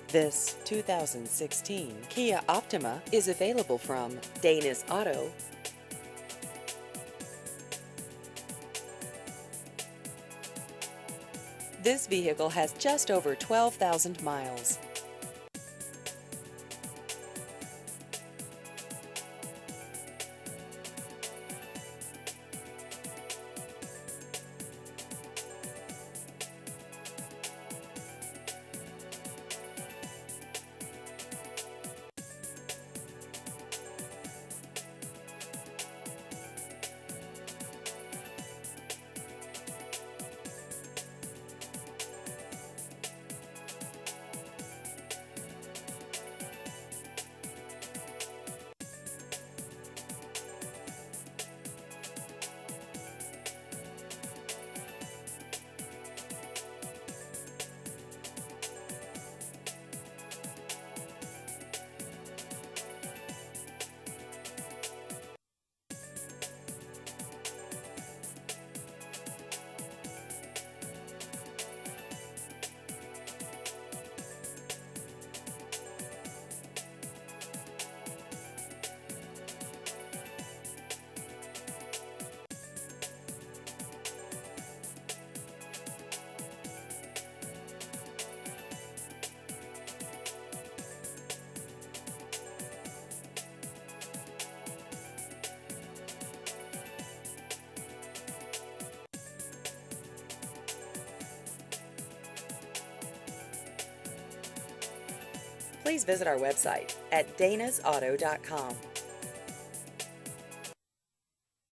This 2016 Kia Optima is available from Dana's Auto. This vehicle has just over 12,000 miles. Please visit our website at danasauto.com.